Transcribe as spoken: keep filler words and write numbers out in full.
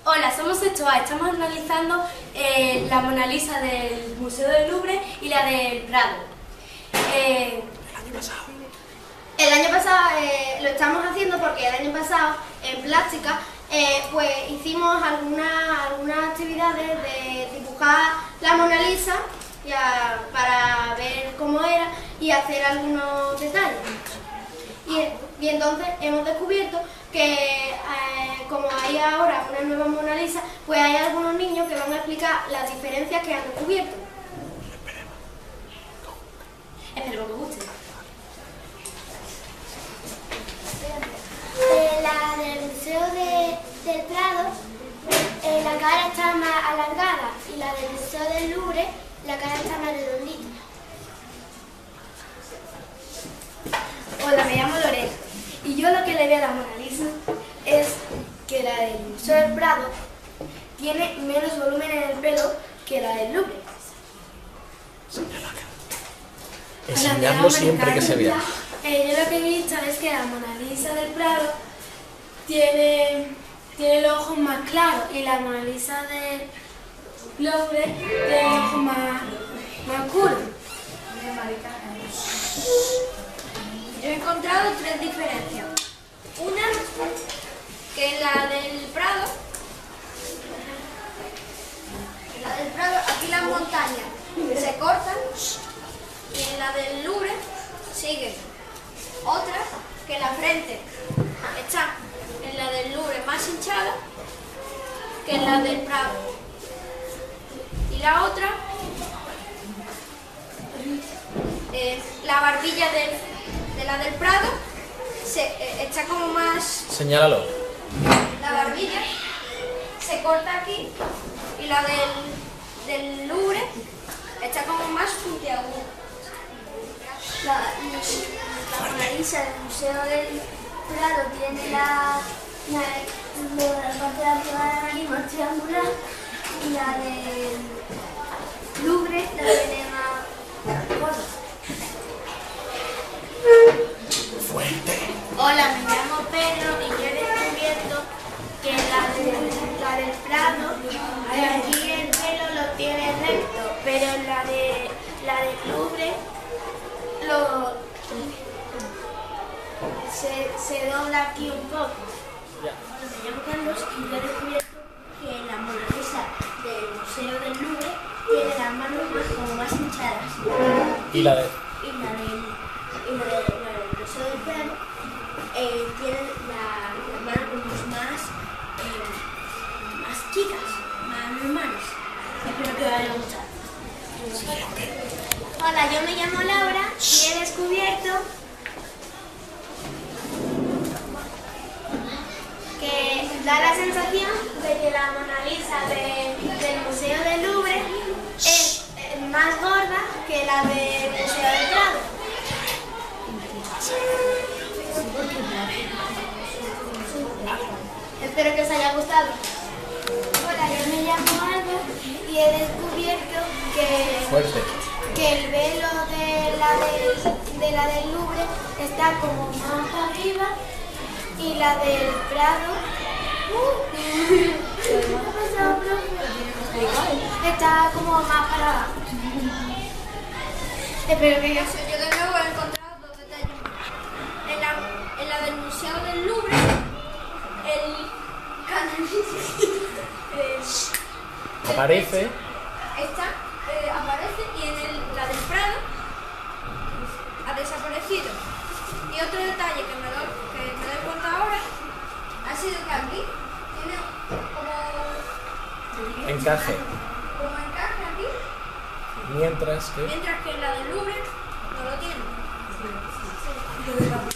Hola, somos sexto A. Estamos analizando eh, la Mona Lisa del Museo del Louvre y la del Prado. Eh, El año pasado. El año pasado eh, lo estamos haciendo porque el año pasado en plástica eh, pues hicimos algunas algunas actividades de dibujar la Mona Lisa ya, para ver cómo era y hacer algunos detalles. Y, y entonces hemos descubierto que eh, como hay ahora una nueva Mona Lisa, pues hay algunos niños que van a explicar las diferencias que han descubierto. Esperemos que os guste. Eh, la del Museo de, del Prado, eh, la cara está más alargada, y la del Museo del Louvre, la cara está más redondita. Hola, me llamo Lorena y yo lo que le veo a la Mona Lisa es que la del Museo del Prado tiene menos volumen en el pelo que la del Louvre. Enseñarlo siempre que se vea. Eh, yo lo que he visto es que la Mona Lisa del Prado tiene, tiene los ojos más claros y la Mona Lisa del Louvre tiene los ojos más, más oscuros. Yo he encontrado tres diferencias. Una, que en la del Prado, en la del Prado, aquí las montañas se cortan y en la del Louvre siguen. Otra, que la frente está en la del Louvre más hinchada que en la del Prado. Y la otra, eh, la barbilla del, de la del Prado se, eh, está como más... Señálalo. La barbilla se corta aquí y la del, del Louvre está como más puntiaguda. La, la Mona Lisa del Museo del Prado tiene la, la, la, la parte de arriba de la nariz más triangular, y la del Louvre la tiene más gorda. Fuerte. Hola, me llamo Pedro y yo he descubierto que la del, la del Prado, aquí el pelo lo tiene recto, pero la, de, la del Louvre lo, se, se dobla aquí un poco. Ya. Hola, me llamo Carlos y yo he descubierto que la Mona Lisa del Museo del Louvre tiene las manos más, como más hinchadas. Y la de... Y la del, y la de, la del Museo del Prado eh, tiene la, las manos como más, eh, más chicas, más normales. Espero que os haya gustado. Hola, yo me llamo Laura y he descubierto que da la sensación de que la Mona Lisa de, del Museo del Louvre es eh, más gorda que la del Museo del Prado. Espero que os haya gustado. Hola, yo me llamo Alba y he descubierto que, Fuerte. que el velo de la del, de la del Louvre está como más arriba y la del Prado ¿qué ha pasado, profe? Está como más para abajo. Espero que os Yo de nuevo he encontrado dos detalles. En la, en la del Museo del Louvre, el canal eh, Aparece. esta eh, aparece y en el, la del Prado ha desaparecido. Y otro detalle que me doy, que me doy cuenta ahora ha sido que aquí tiene como, Encaje. como encaje aquí, Mientras que... mientras que en la del Louvre no lo tiene.